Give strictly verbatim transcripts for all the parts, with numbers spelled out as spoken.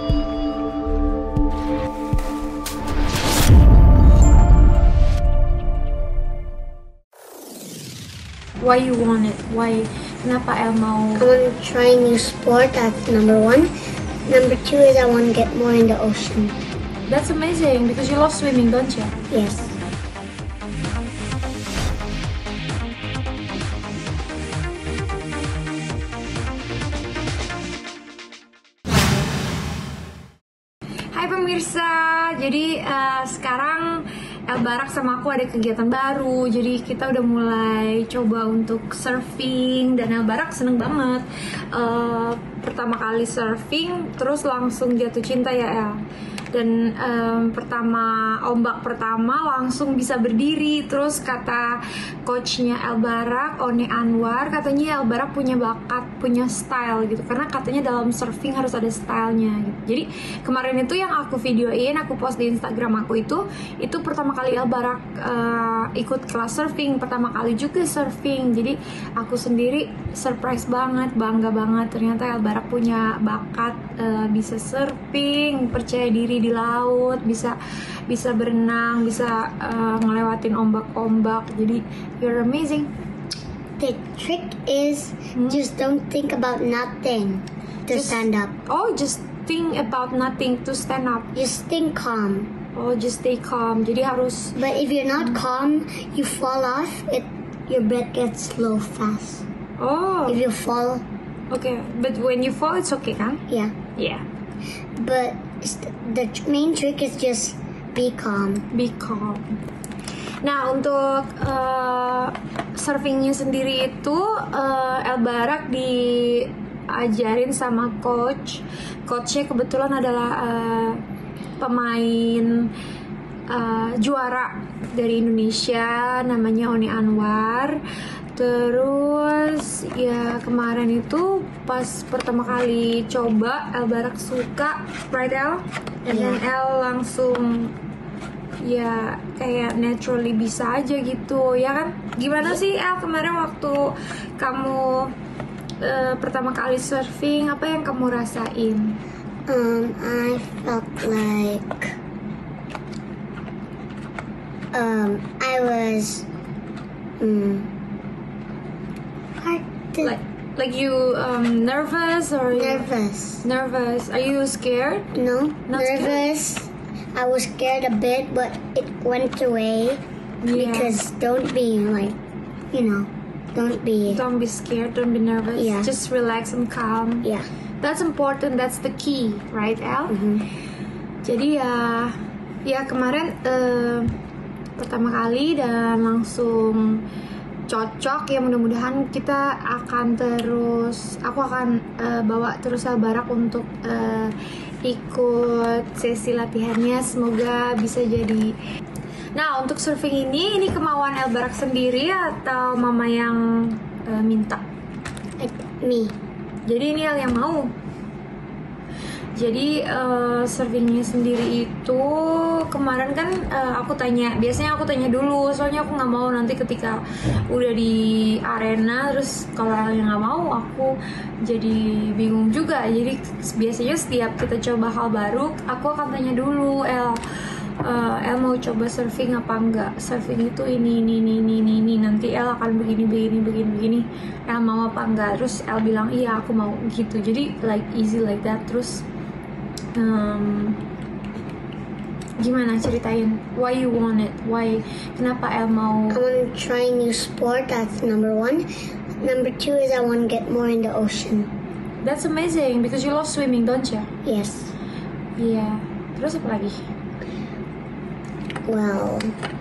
Why you want it? Why? Kenapa El mau? I want to try a new sport. That's number one. Number two is I want to get more in the ocean. That's amazing because you love swimming, don't you? Yes. Hai pemirsa, jadi uh, sekarang El Barak sama aku ada kegiatan baru. Jadi kita udah mulai coba untuk surfing dan El Barak seneng banget. uh, Pertama kali surfing, terus langsung jatuh cinta ya El. Dan um, pertama ombak pertama langsung bisa berdiri. Terus kata coachnya El Barak, One Anwar, katanya El Barak punya bakat, punya style gitu. Karena katanya dalam surfing harus ada stylenya gitu. Jadi kemarin itu yang aku videoin, aku post di Instagram aku itu, itu pertama kali El Barak uh, ikut kelas surfing, pertama kali juga surfing. Jadi aku sendiri surprise banget, bangga banget. Ternyata El Barak punya bakat, uh, bisa surfing, percaya diri di laut, bisa bisa berenang, bisa uh, ngelewatin ombak-ombak. Jadi you're amazing. The trick is Hmm? just don't think about nothing to Just- stand up. Oh, just think about nothing to stand up. Just think calm. Oh, just stay calm. Jadi harus. But if you're not calm, you fall off. It your breath gets slow fast. Oh, If you fall, okay. But when you fall, it's okay, kan? yeah. Yeah. But st- the tr- main trick is just be calm. Be calm. Nah, untuk uh, surfingnya sendiri itu uh, El Barak diajarin sama coach. Coachnya kebetulan adalah uh, pemain uh, juara dari Indonesia, namanya One Anwar. Terus ya kemarin itu pas pertama kali coba El Barak suka, right El? And then El langsung ya kayak naturally bisa aja gitu, ya kan? Gimana sih El kemarin waktu kamu uh, pertama kali surfing, apa yang kamu rasain? Um, I felt like um I was um hard to Like like you um, nervous or you- nervous. nervous? Are you scared? No, Not scared? nervous. I was scared a bit, but it went away Yeah. because don't be like, you know, don't be. Don't be scared, don't be nervous. Yeah. Just relax and calm. Yeah. That's important. That's the key, right, El? Mhm. Jadi ya, ya kemarin eh, pertama kali dan langsung cocok ya. Mudah-mudahan kita akan terus, aku akan eh, bawa terus El Barak untuk eh, ikut sesi latihannya. Semoga bisa jadi. Nah, untuk surfing ini, ini kemauan El Barak sendiri atau mama yang eh, minta? Like me. Jadi ini El yang mau. Jadi uh, surfingnya sendiri itu kemarin kan uh, aku tanya, biasanya aku tanya dulu, soalnya aku nggak mau nanti ketika udah di arena terus kalau El yang nggak mau, aku jadi bingung juga. Jadi biasanya setiap kita coba hal baru, aku akan tanya dulu, El, uh, El mau coba surfing apa enggak? Surfing itu ini ini ini ini ini, ini. Nanti El akan begini begini begini begini. El mau apa enggak? Terus El bilang iya aku mau gitu. Jadi like easy like that. Terus um, gimana ceritain? Why you want it? Why? Kenapa El mau? I want to try a new sport. That's number one. Number two is I want to get more in the ocean. That's amazing because you love swimming, don't you? Yes. Iya. Terus apa lagi? Well,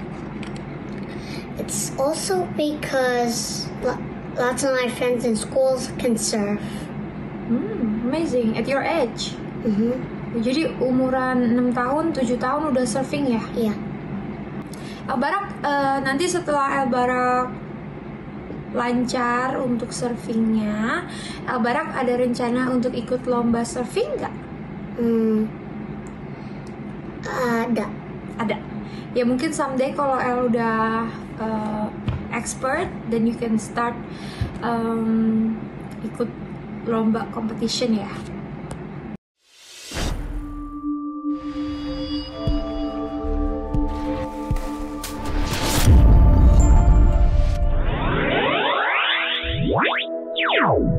it's also because lo- lots of my friends in schools can surf. Hmm, amazing. At your age. Mm-hmm. Jadi umuran enam tahun, tujuh tahun udah surfing ya? Yeah. El Barak, eh, nanti setelah El Barak lancar untuk surfingnya, El Barak ada rencana untuk ikut lomba surfing nggak? Hmm. Ada. Ada. Ya mungkin someday kalau El udah uh, expert, then you can start um, ikut lomba competition ya. Meow.